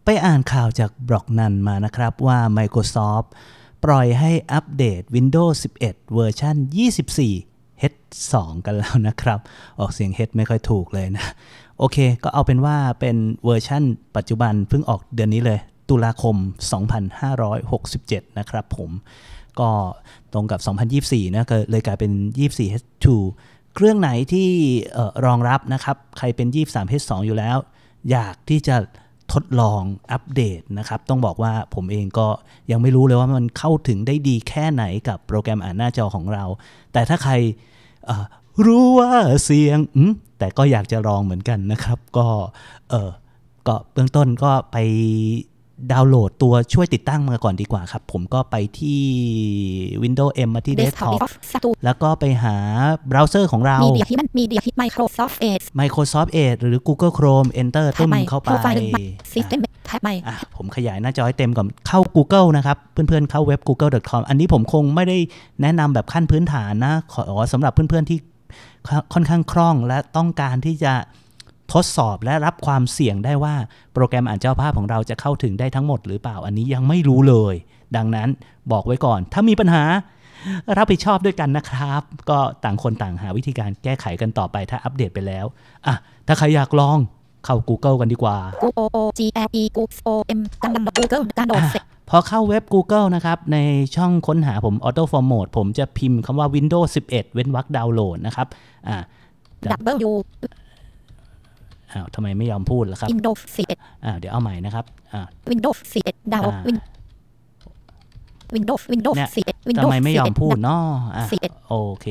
ไปอ่านข่าวจากบล็อกนันมานะครับว่า Microsoft ปล่อยให้อัปเดต Windows 11 เวอร์ชัน24 H2 กันแล้วนะครับออกเสียง H ไม่ค่อยถูกเลยนะโอเคก็เอาเป็นว่าเป็นเวอร์ชันปัจจุบันเพิ่งออกเดือนนี้เลยตุลาคม 2567 นะครับผมก็ตรงกับ 2024 นะก็เลยกลายเป็น 24H2 เครื่องไหนที่รองรับนะครับใครเป็น 23H2 อยู่แล้วอยากที่จะทดลองอัปเดตนะครับต้องบอกว่าผมเองก็ยังไม่รู้เลยว่ามันเข้าถึงได้ดีแค่ไหนกับโปรแกรมอ่านหน้าจอของเราแต่ถ้าใครรู้ว่าเสียงแต่ก็อยากจะลองเหมือนกันนะครับก็เบื้องต้นก็ไปดาวน์โหลดตัวช่วยติดตั้งมาก่อนดีกว่าครับผมก็ไปที่ Windows M มาที่ Desktop แล้วก็ไปหาเบราว์เซอร์ของเรา Media Hit Microsoft Edge หรือ Google Chrome Enter ตึ้มเข้าไปผมขยายหน้าจอให้เต็มก่อนเข้า Google นะครับเพื่อนๆเข้าเว็บ google.com อันนี้ผมคงไม่ได้แนะนำแบบขั้นพื้นฐานนะขอสำหรับเพื่อนๆที่ค่อนข้างคล่องและต้องการที่จะทดสอบและรับความเสี่ยงได้ว่าโปรแกรมอ่านจอภาพของเราจะเข้าถึงได้ทั้งหมดหรือเปล่าอันนี้ยังไม่รู้เลยดังนั้นบอกไว้ก่อนถ้ามีปัญหารับผิดชอบด้วยกันนะครับก็ต่างคนต่างหาวิธีการแก้ไขกันต่อไปถ้าอัปเดตไปแล้วถ้าใครอยากลองเข้า Google กันดีกว่า พอเข้าเว็บ Google นะครับในช่องค้นหาผม Auto Format ผมจะพิมพ์คำว่า Windows 11 เว้นวรรคดาวน์โหลดนะครับทำไมไม่ยอมพูดล่ะครับ Windows 11 เดี๋ยวเอาใหม่นะครับ Windows 11ดาวน์Windows 11 ทำไมไม่ยอมพูดเนาะโอเค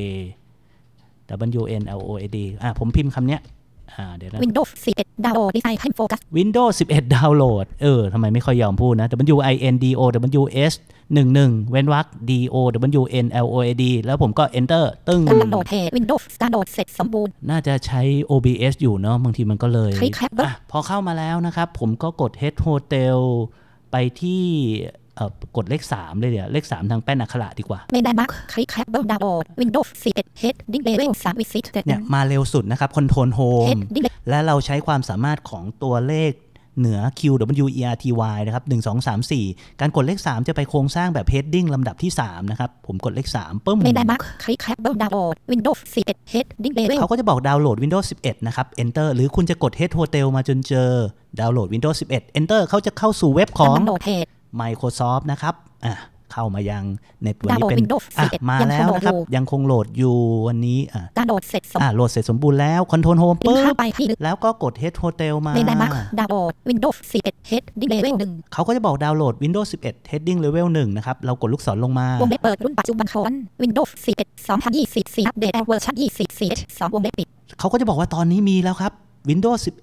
WNLOAD ผมพิมพ์คำเนี้ยเดี๋ยวนะ Windows 11 ดาวน์โหลดดีไซน์ให้โฟกัส Windows 11 ดาวน์โหลดทำไมไม่ค่อยยอมพูดนะ WINDOWS 11เว้นวรรค DOWNLOAD แล้วผมก็ Enter ตึ้งดาวน์โหลดเพจ Windows ดาวน์โหลดเสร็จสมบูรณ์น่าจะใช้ OBS อยู่เนาะบางทีมันก็เลยพอเข้ามาแล้วนะครับผมก็กด Head Hotel ไปที่กดเลข3เลยเดี๋ยวเลข3ทางแป้นอักขระดีกว่าไม่ได้มาร์คคลิกแคปเบิลดาวน์โหลด Windows 11 Heading Level 3 Visit เนี่ยมาเร็วสุดนะครับ Control Home และเราใช้ความสามารถของตัวเลขเหนือ QWERTY นะครับ1 2 3 4การกดเลข3จะไปโครงสร้างแบบ Heading ลำดับที่3นะครับผมกดเลข3ปึ้มไม่ได้มาร์คคลิกแคปเบิลดาวน์โหลด Windows 11 Heading Level เขาก็จะบอกดาวน์โหลด Windows 11 นะครับ Enter หรือคุณจะกด Head Hotel มาจนเจอดาวน์โหลด Windows 11 Enter เขาจะเข้าสู่เว็บของMicrosoft Microsoft เข้ามายังเน็ตวันนี้เป็นมาแล้วนะครับยังคงโหลดอยู่วันนี้โหลดเสร็จโหลดเสร็จสมบูรณ์แล้ว Control Home ปึ๊บแล้วก็กด Head Hotel มาดาวน์โหลด Windows 11 Heading Level 1 เขาก็จะบอกดาวน์โหลด Windows 11 Heading Level 1นะครับเรากดลูกศรลงมาวงเล็บเปิดรุ่นปัจจุบันของ Windows 11 2024 อัปเดตเวอร์ชัน24 2วงเล็บปิดเขาก็จะบอกว่าตอนนี้มีแล้วครับ Windows 11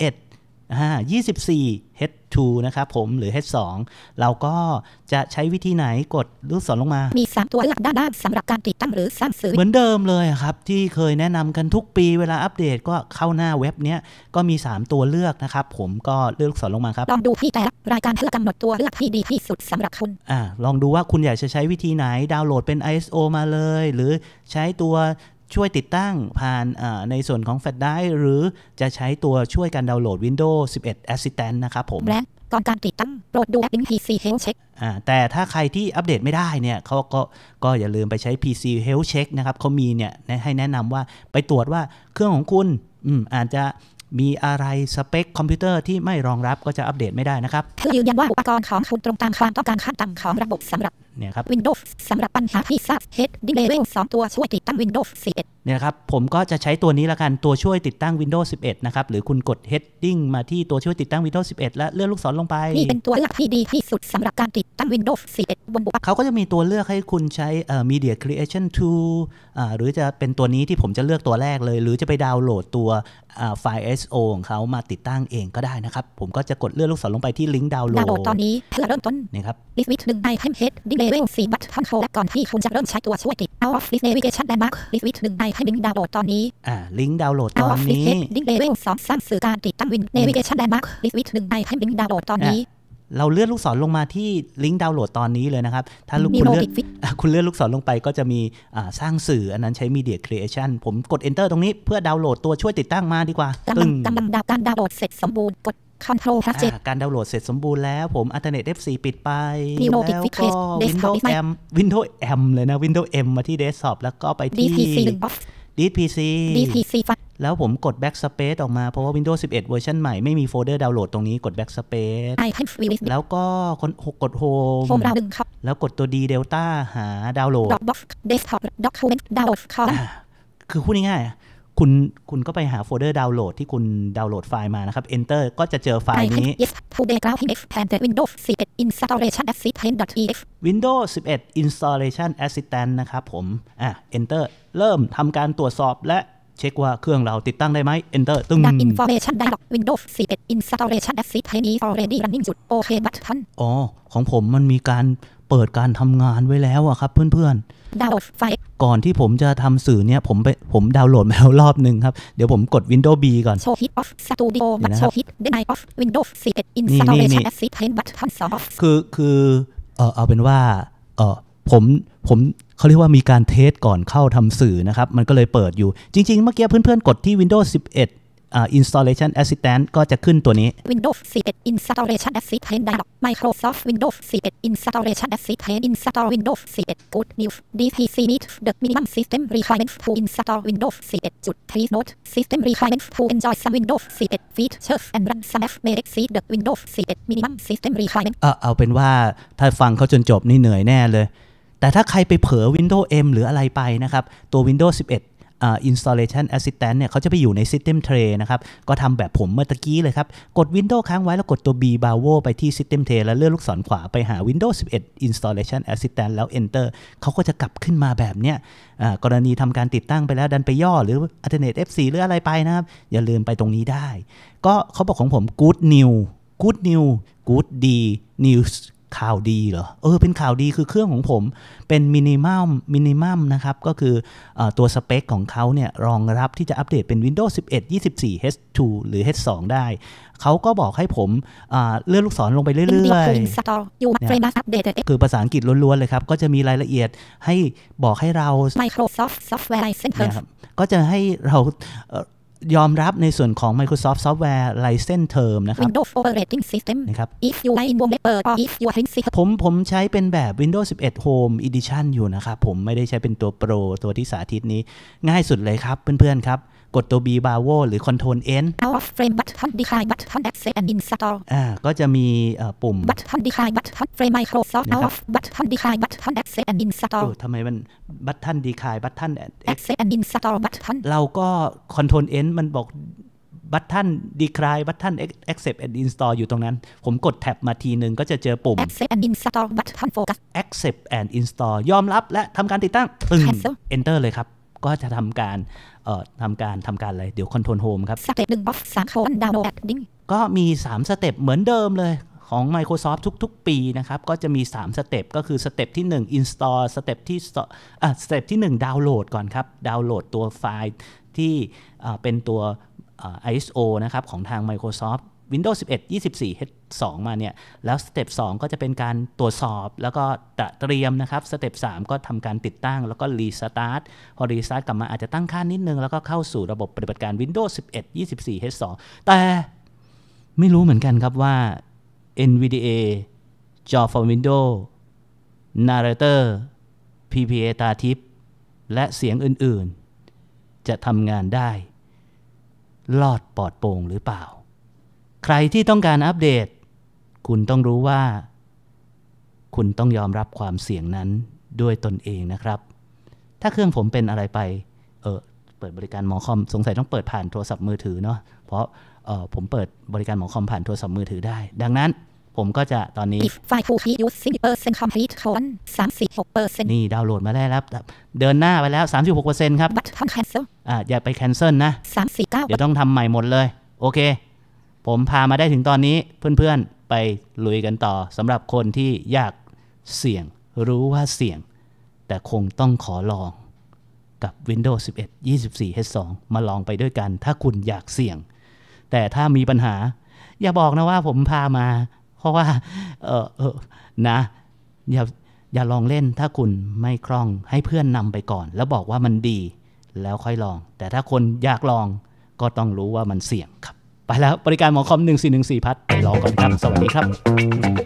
24 H2 นะครับผมหรือ H2 เราก็จะใช้วิธีไหนกดลูกศรลงมามี3ตัวเลือกด้านล่างสำหรับการติดตั้งหรือสร้างสื่อเหมือนเดิมเลยครับที่เคยแนะนำกันทุกปีเวลาอัปเดตก็เข้าหน้าเว็บเนี้ยก็มี3ตัวเลือกนะครับผมก็เลือกลูกศรลงมาครับลองดูที่แต่ละรายการเพื่อกำหนดตัวเลือกที่ดีที่สุดสำหรับคุณลองดูว่าคุณอยากจะใช้วิธีไหนดาวน์โหลดเป็น ISO มาเลยหรือใช้ตัวช่วยติดตั้งผ่านในส่วนของ Flash Drive หรือจะใช้ตัวช่วยการดาวน์โหลด Windows 11 Assistant นะครับผมและก่อนการติดตั้งโปรดดูแอป PC Health Check แต่ถ้าใครที่อัปเดตไม่ได้เนี่ยเขาก็อย่าลืมไปใช้ PC Health Check นะครับเขามีเนี่ยให้แนะนำว่าไปตรวจว่าเครื่องของคุณอาจจะมีอะไรสเปคคอมพิวเตอร์ที่ไม่รองรับก็จะอัปเดตไม่ได้นะครับเพื่อยืนยันว่าอุปกรณ์ของคุณตรงตามความต้องการขั้นต่ำของระบบสำหรับเนี่ยครับ Windows สำหรับปัญหาที่ทราบ Heading Level 2ตัวช่วยติดตั้ง Windows 11 เนี่ยครับผมก็จะใช้ตัวนี้ละกันตัวช่วยติดตั้ง Windows 11 นะครับหรือคุณกด Heading มาที่ตัวช่วยติดตั้ง Windows 11 และเลื่อนลูกศรลงไปนี่เป็นตัวเลือกที่ดีที่สุดสำหรับการติดตั้ง Windows 11บนเขาก็จะมีตัวเลือกให้คุณใช้Media Creation Tool หรือจะเป็นตัวนี้ที่ผมจะเลือกตัวแรกเลยหรือจะไปดาวน์โหลดตัวไฟล์ ISO ของเขามาติดตั้งเองก็ได้นะครับผมก็จะกดเลื่อนลูกศรลงไปที่ลิงก์ดาวน์โหลดตอนนี้เพื่อเริ่มต้นนี่ครับ List with 1 item Heading Level 4 Button Control และก่อนที่คุณจะเริ่มใช้ตัวช่วยติด Out of List Navigation Landmark List with 1 item ลิงก์ดาวน์โหลดตอนนี้ลิงก์ดาวน์โหลดตอนนี้ Heading Level 2 สร้างสื่อการติดตั้ง Navigation Landmark List with 1 item ลิงก์ดาวน์โหลดตอนนี้เราเลื่อนลูกศรลงมาที่ลิงก์ดาวน์โหลดตอนนี้เลยนะครับถ้าคุณเลื่อนลูกศรลงไปก็จะมีสร้างสื่ออันนั้นใช้ Media Creation ผมกด Enter ตรงนี้เพื่อดาวน์โหลดตัวช่วยติดตั้งมาดีกว่ากำลังการดาวน์โหลดเสร็จสมบูรณ์กด Control Plus การดาวน์โหลดเสร็จสมบูรณ์แล้วผม Alternate F4 ปิดไป New แล้วก็ Windows M เลยนะ Windows M มาที่ Desktop แล้วก็ไปที่ DPC 1 Box DPC DPC แล้วผมกด Backspace ออกมาเพราะว่า Windows 11 เวอร์ชันใหม่ไม่มีโฟลเดอร์ดาวน์โหลดตรงนี้กด Backspace Items Release แล้วก็กด Home ดาว1ครับแล้วกดตัว D Delta หาดาวน์โหลด Dropbox Desktop Document Download คือพูดง่ายๆคุณก็ไปหาโฟลเดอร์ดาวน์โหลดที่คุณดาวน์โหลดไฟล์มานะครับ Enter ก็จะเจอไฟล์นี้ Yes Today Grounding Expanded Windows 11 Installation Assistant.exe Windows 11 Installation Assistant นะครับผมEnter เริ่มทำการตรวจสอบและเช็คว่าเครื่องเราติดตั้งได้ไหม Enter ตึ้ง Information Dialog Windows 11 Installation Assistant is already running จุด OK button ของผมมันมีการเปิดการทำงานไว้แล้วอะครับเพื่อนๆดาวน์โหลดไฟล์ก่อนที่ผมจะทำสื่อเนี่ยผมดาวน์โหลดมาแล้วรอบนึงครับเดี๋ยวผมกด Windows B ก่อน Show Hit of Studio but Show Hit Deny of Windows 11 Installation Assistant button off คือเอาเป็นว่าผมเขาเรียกว่ามีการเทสก่อนเข้าทำสื่อนะครับมันก็เลยเปิดอยู่จริงๆเมื่อกี้เพื่อนๆกดที่ Windows 11 Installation Assistant ก็จะขึ้นตัวนี้ Windows 11 Installation Assistant Dialog Microsoft Windows 11 Installation Assistant Install Windows 11 Good News DPC meet the minimum system requirements to install Windows 11 จุด Please note system requirements to enjoy some Windows 11 features and run some apps may exceed the Windows 11 minimum system requirements เอาเป็นว่าถ้าฟังเขาจนจบนี่เหนื่อยแน่เลยแต่ถ้าใครไปเผลอ Windows M หรืออะไรไปนะครับตัว Windows 11Installation Assistant เนี่ยเขาจะไปอยู่ใน System Tray นะครับก็ทำแบบผมเมื่อกี้เลยครับกด Windows ค้างไว้แล้วกดตัว B Bravo ไปที่ System Tray แล้วเลื่อนลูกศรขวาไปหา Windows 11 Installation Assistant แล้ว Enter เขาก็จะกลับขึ้นมาแบบเนี้ยกรณีทำการติดตั้งไปแล้วดันไปย่อหรือ Alternate F4 หรืออะไรไปนะครับอย่าลืมไปตรงนี้ได้ก็เขาบอกของผม Good Good News ข่าวดีเหรอเป็นข่าวดีคือเครื่องของผมเป็นมินิมัมนะครับก็คือตัวสเปคของเขาเนี่ยรองรับที่จะอัปเดตเป็น Windows 11 24 H2 หรือ H2 ได้เขาก็บอกให้ผมเลื่อนลูกศรลงไปเรื่อยๆคือภาษาอังกฤษล้วนๆเลยครับก็จะมีรายละเอียดให้บอกให้เรา Microsoft Software License ก็จะให้เรายอมรับในส่วนของ Microsoft Software License Term นะครับ Windows Operating System นะครับ If you are in Wallpaper or if you are in ผมใช้เป็นแบบ Windows 11 Home Edition อยู่นะครับผมไม่ได้ใช้เป็นตัว Pro ตัวที่สาธิตนี้ง่ายสุดเลยครับเพื่อนๆครับกดตัว B Bravo หรือ Control N Out of Frame Button Decline Button Access and Install ก็จะมีปุ่ม Button Decline Button Frame Microsoft Out of Button Decline Button Access and Install ทำไมมัน Button Decline Button Access and Install Button เราก็ Control N มันบอก Button Decline Button Accept and Install อยู่ตรงนั้นผมกดแท็บมาทีนึงก็จะเจอปุ่ม Accept and Install Button Focus Accept and Install ยอมรับและทำการติดตั้งEnter เลยครับก็จะทำการอะไรเดี๋ยว Control Home ครับสเต็ป1 Box 3 Colon Downloading ก็มี3สเต็ปเหมือนเดิมเลยของ Microsoft ทุกๆปีนะครับก็จะมี3สเต็ปก็คือสเต็ปที่1 Install สเต็ปที่1ดาวน์โหลดก่อนครับดาวน์โหลดตัวไฟล์ที่เป็นตัว ISO นะครับของทาง Microsoft Windows 11 24 H2 มาเนี่ยแล้วสเต็ป2ก็จะเป็นการตรวจสอบแล้วก็เตรียมนะครับสเต็ป3ก็ทำการติดตั้งแล้วก็รีสตาร์ทพอรีสตาร์ทกลับมาอาจจะตั้งค่านิดนึงแล้วก็เข้าสู่ระบบปฏิบัติการ Windows 11 24 H2 แต่ไม่รู้เหมือนกันครับว่า NVDA Java for Windows Narrator PPA ตาทิพย์และเสียงอื่นๆจะทำงานได้รอดปลอดโปร่งหรือเปล่าใครที่ต้องการอัปเดตคุณต้องรู้ว่าคุณต้องยอมรับความเสี่ยงนั้นด้วยตนเองนะครับถ้าเครื่องผมเป็นอะไรไปเปิดบริการหมอคอมสงสัยต้องเปิดผ่านโทรศัพท์มือถือเนาะเพราะผมเปิดบริการหมอคอมผ่านโทรศัพท์มือถือได้ดังนั้นผมก็จะตอนนี้ complete 36% นี่ดาวน์โหลดมาได้แล้วเดินหน้าไปแล้ว 36% ครับ Button cancel อย่าไป cancel นะ 349 เดี๋ยวต้องทำใหม่หมดเลยโอเคผมพามาได้ถึงตอนนี้เพื่อนๆไปลุยกันต่อสำหรับคนที่อยากเสี่ยงรู้ว่าเสี่ยงแต่คงต้องขอลองกับ Windows 11 24 H2 มาลองไปด้วยกันถ้าคุณอยากเสี่ยงแต่ถ้ามีปัญหาอย่าบอกนะว่าผมพามาเพราะว่านะอย่าลองเล่นถ้าคุณไม่คล่องให้เพื่อนนำไปก่อนแล้วบอกว่ามันดีแล้วค่อยลองแต่ถ้าคนอยากลองก็ต้องรู้ว่ามันเสี่ยงครับไปไปแล้วบริการหมอคอม1414พัทไปลองก่อนครับสวัสดีครับ